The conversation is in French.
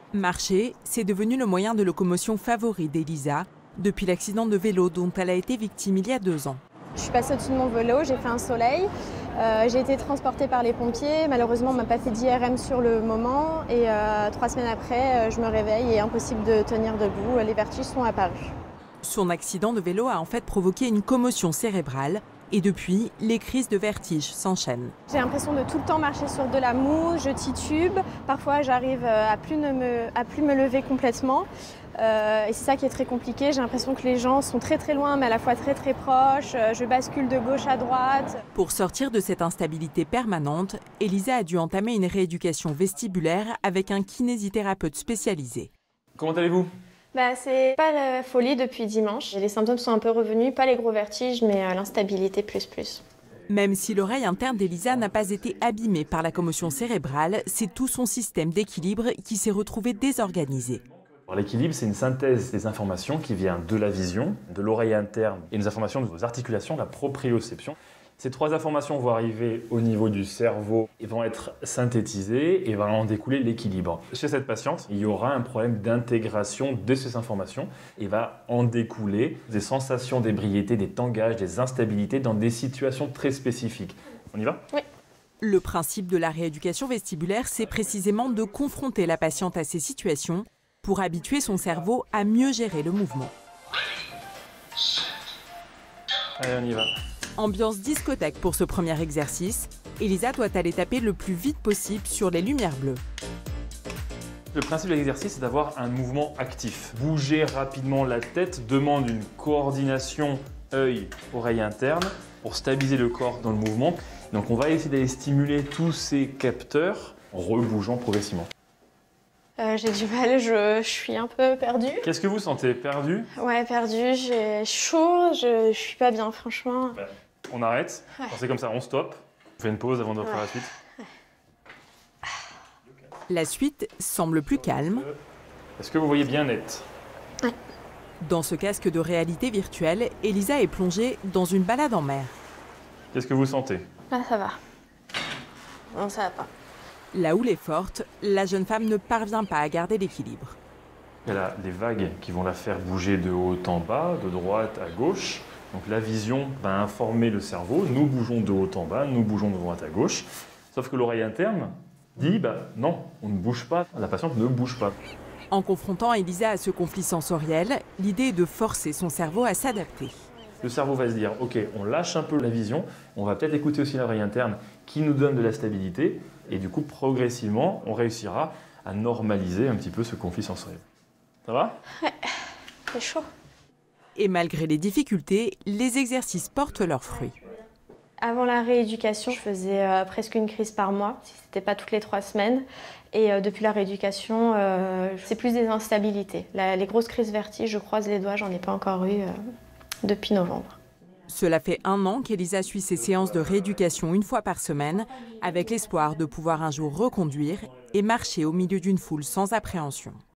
Marcher, c'est devenu le moyen de locomotion favori d'Elisa depuis l'accident de vélo dont elle a été victime il y a 2 ans. Je suis passée au-dessus de mon vélo, j'ai fait un soleil, j'ai été transportée par les pompiers. Malheureusement, on ne m'a pas fait d'IRM sur le moment et 3 semaines après, je me réveille et impossible de tenir debout, les vertiges sont apparus. Son accident de vélo a en fait provoqué une commotion cérébrale et depuis, les crises de vertige s'enchaînent. J'ai l'impression de tout le temps marcher sur de la moue, je titube, parfois j'arrive à plus me lever complètement. Et c'est ça qui est très compliqué, j'ai l'impression que les gens sont très loin mais à la fois très proches, je bascule de gauche à droite. Pour sortir de cette instabilité permanente, Elisa a dû entamer une rééducation vestibulaire avec un kinésithérapeute spécialisé. Comment allez-vous ? C'est pas la folie depuis dimanche. Les symptômes sont un peu revenus, pas les gros vertiges, mais l'instabilité plus. Même si l'oreille interne d'Elisa n'a pas été abîmée par la commotion cérébrale, c'est tout son système d'équilibre qui s'est retrouvé désorganisé. L'équilibre, c'est une synthèse des informations qui vient de la vision, de l'oreille interne et des informations de vos articulations, la proprioception. Ces 3 informations vont arriver au niveau du cerveau et vont être synthétisées et va en découler l'équilibre. Chez cette patiente, il y aura un problème d'intégration de ces informations et va en découler des sensations d'ébriété, des tangages, des instabilités dans des situations très spécifiques. On y va ? Oui. Le principe de la rééducation vestibulaire, c'est précisément de confronter la patiente à ces situations pour habituer son cerveau à mieux gérer le mouvement. Allez, on y va. Ambiance discothèque pour ce premier exercice. Elisa doit aller taper le plus vite possible sur les lumières bleues. Le principe de l'exercice, c'est d'avoir un mouvement actif. Bouger rapidement la tête demande une coordination œil-oreille interne pour stabiliser le corps dans le mouvement. Donc on va essayer d'aller stimuler tous ces capteurs en rebougeant progressivement. J'ai du mal, je suis un peu perdue. Qu'est-ce que vous sentez ? Perdu ? Ouais, perdue, j'ai chaud, je suis pas bien, franchement. On arrête, Ouais. quand c'est comme ça, on stoppe. On fait une pause avant de refaire la suite. La suite semble plus calme. Est-ce que vous voyez bien net ? Dans ce casque de réalité virtuelle, Elisa est plongée dans une balade en mer. Qu'est-ce que vous sentez ? Là, ça va. Non, ça va pas. La houle est forte, la jeune femme ne parvient pas à garder l'équilibre. Elle a des vagues qui vont la faire bouger de haut en bas, de droite à gauche. Donc la vision va informer le cerveau, nous bougeons de haut en bas, nous bougeons de droite à gauche. Sauf que l'oreille interne dit non, on ne bouge pas, la patiente ne bouge pas. En confrontant Elisa à ce conflit sensoriel, l'idée est de forcer son cerveau à s'adapter. Le cerveau va se dire, ok, on lâche un peu la vision, on va peut-être écouter aussi l'oreille interne qui nous donne de la stabilité, et du coup, progressivement, on réussira à normaliser un petit peu ce conflit sensoriel. Ça va ? Ouais, c'est chaud. Et malgré les difficultés, les exercices portent leurs fruits. Avant la rééducation, je faisais presque une crise par mois, si ce n'était pas toutes les 3 semaines. Et depuis la rééducation, c'est plus des instabilités. Les grosses crises vertiges, je croise les doigts, j'en ai pas encore eu depuis novembre. Cela fait 1 an qu'Elisa suit ses séances de rééducation 1 fois par semaine, avec l'espoir de pouvoir un jour reconduire et marcher au milieu d'une foule sans appréhension.